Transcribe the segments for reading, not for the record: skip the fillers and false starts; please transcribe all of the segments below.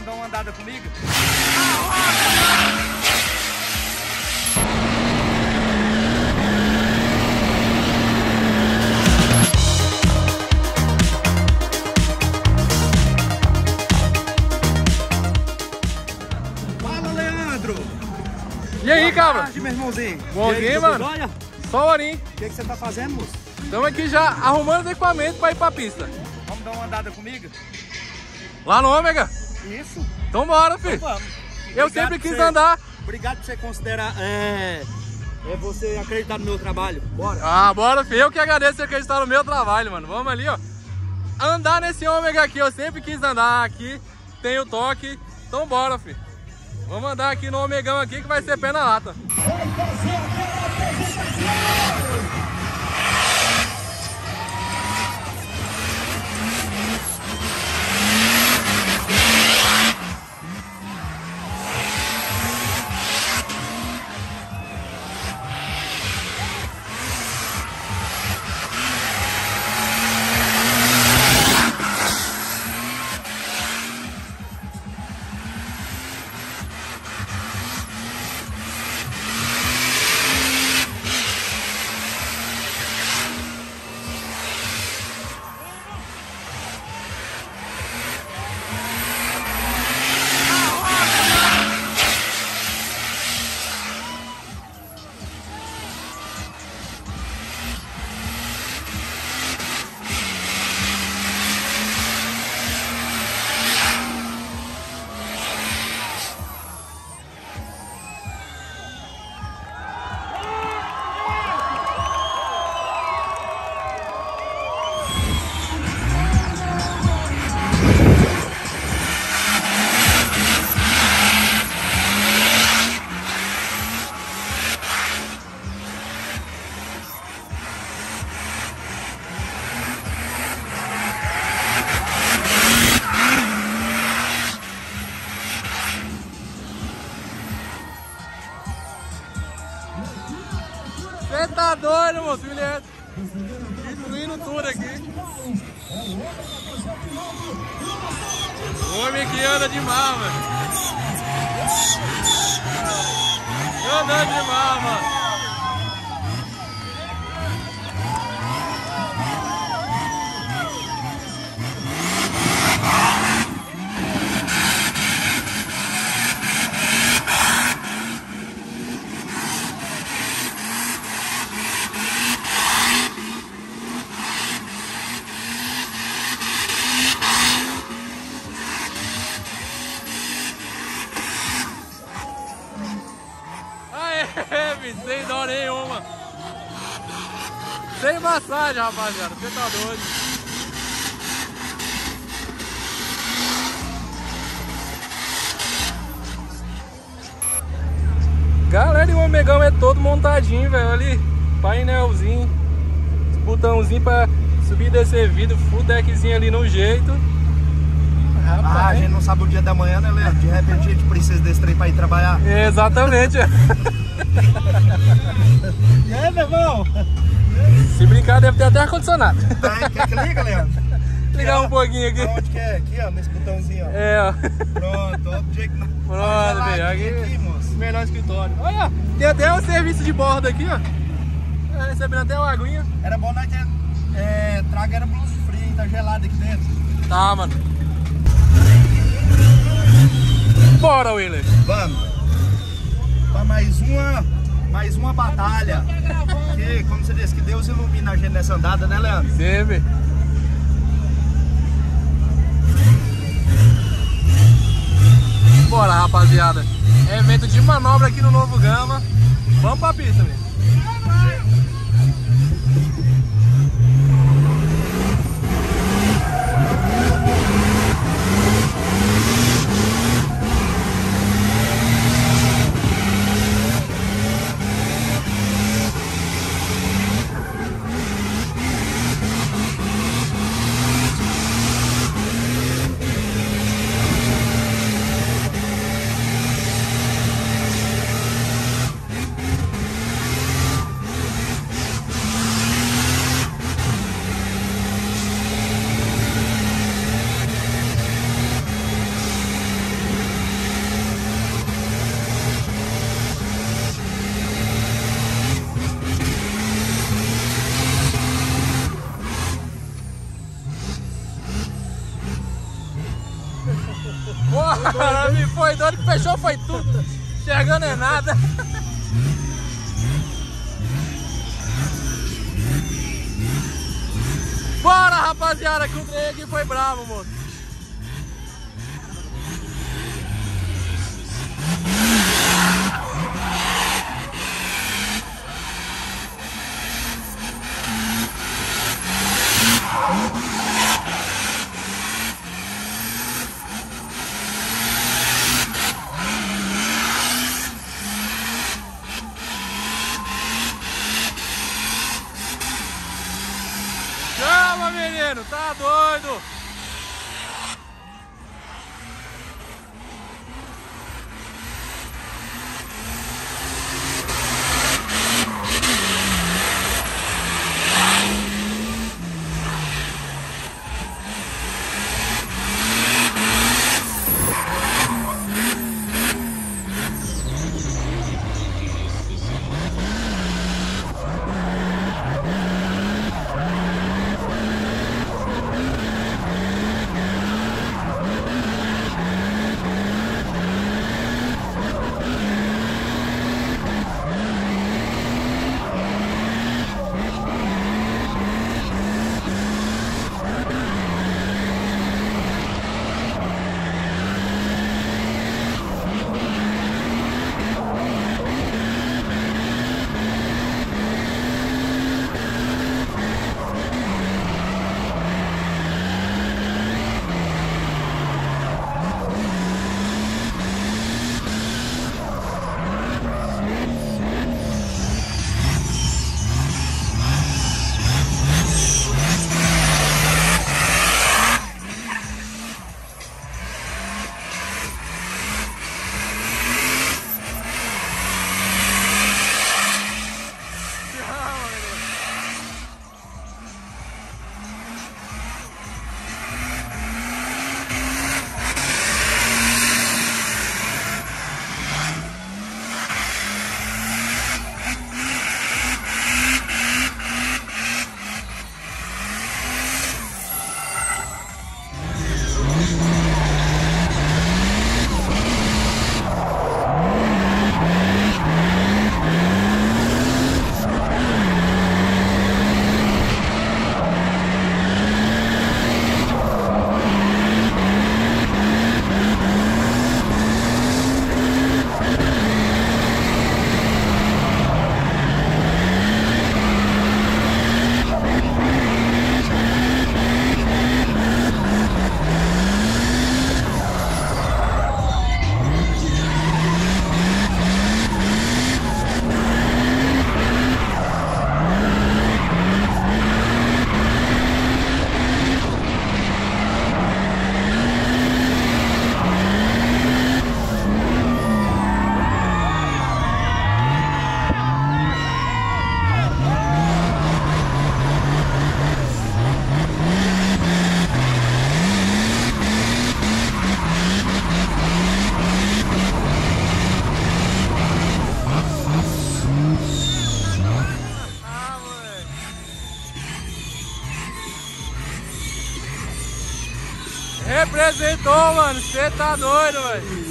dar uma andada comigo? Fala, Leandro! E aí, cabra? Boa tarde, meu irmãozinho. Bom dia, mano. Olha, Só o Orim. o que você tá fazendo, moço? Estamos aqui já arrumando os equipamentos para ir pra pista. Vamos dar uma andada comigo? Lá no Ômega. Isso. Então bora, filho. Vamos. Eu Obrigado sempre por quis você- andar. Obrigado por você considerar você acreditar no meu trabalho. Bora. Ah, bora, filho. Eu que agradeço você acreditar no meu trabalho, mano. Vamos ali, ó. Andar nesse Ômega aqui. Eu sempre quis andar aqui. Tem o toque. Então bora, filho. Vamos andar aqui no Omegão aqui que vai ser pé na lata. Você tá doido, moço, Juliette? Destruindo tudo aqui. O homem que anda demais, mano. Andando demais, mano. Aê, bicho, sem dó nenhuma. Sem massagem, rapaziada. Você tá doido. Galera, e o Omegão é todo montadinho, velho. Ali, painelzinho, botãozinho pra subir e descer vidro, full deckzinho ali no jeito. A gente não sabe o dia da manhã, né, Leandro? De repente a gente precisa desse trem pra ir trabalhar. Exatamente. E aí, meu irmão? Se brincar, deve ter até ar-condicionado. Quer que liga, Leandro? Ligar um pouquinho aqui. Onde que é? Aqui, ó, nesse botãozinho, ó. É, ó. Pronto, ó, do jeito que não. Pronto, velho. Aqui, moço. Melhor escritório. Olha, tem até um serviço de borda aqui, ó. Tá recebendo até uma aguinha. Era bom nós ter traga era blusa fria, hein? Tá gelado aqui dentro. Tá, mano. Bora, Willer. Vamos. Pra mais uma batalha. Que, como você disse, que Deus ilumina a gente nessa andada, né, Leandro? Sempre. Bora, rapaziada. É evento de manobra aqui no Novo Gama. Vamos pra pista, velho. Porra, me foi doido que fechou, foi tudo. Enxergando é nada. Bora, rapaziada, que o trem aqui foi bravo, moço. Chama, menino, tá doido? Representou, mano. Você tá doido, velho.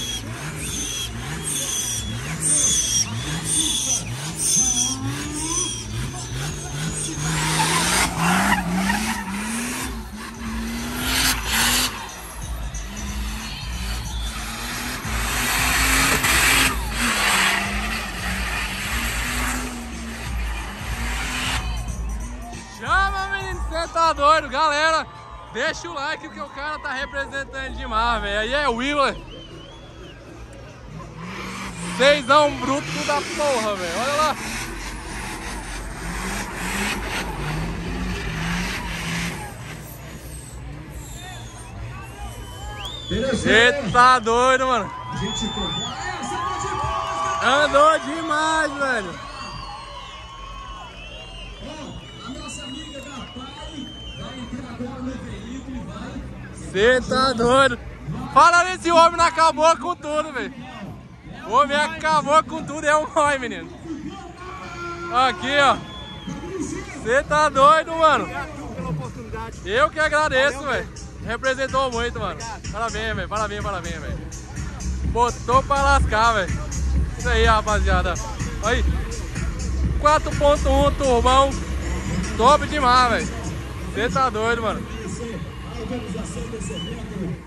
Chama, menino. Você tá doido, galera. Deixa o like que o cara tá representando demais, velho. Aí é o Willer. Seisão bruto da porra, velho. Olha lá. Você tá doido, mano. Andou demais, velho. Você tá doido. Fala nesse homem, não acabou com tudo, velho. O homem acabou com tudo, é um nóis, menino. Aqui, ó. Você tá doido, mano. Eu que agradeço, velho. Representou muito, mano. Parabéns, velho. Parabéns, velho. Botou pra lascar, velho. Isso aí, rapaziada. Aí. 4.1 turbão. Top demais, velho. Você tá doido, mano.